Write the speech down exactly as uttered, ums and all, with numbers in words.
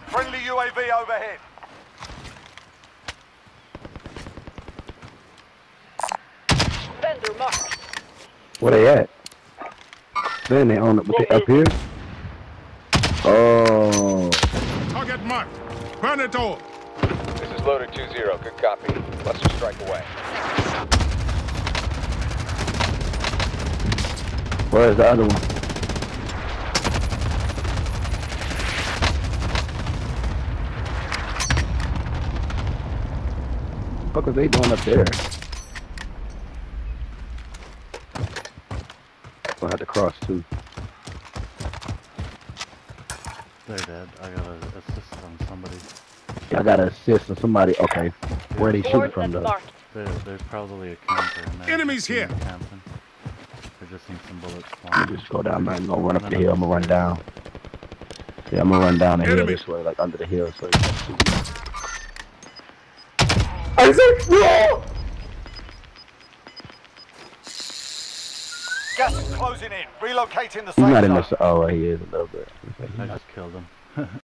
Friendly U A V overhead. Vendor marked. Where they at? Man, they on it, but they up here? Oh. Target marked. Burn it all. This is loader two zero. Good copy. Cluster strike away. Where's the other one? What the fuck are they doing up there? I'll have to cross too. They're dead. I gotta assist on somebody. Yeah, I gotta assist on somebody. Okay. Where are they shooting from though? There, there's probably a camper in there. Enemies here! Camping. They just need some bullets. Let me just go down, man. I'm gonna run up the hill. I'm gonna run down. Yeah, I'm gonna run down the hill this way, like under the hill, so you can see me. Isaac, no! Gas is closing in. Relocating the He's safe not in zone. this. Oh, he is a little bit. I just killed him.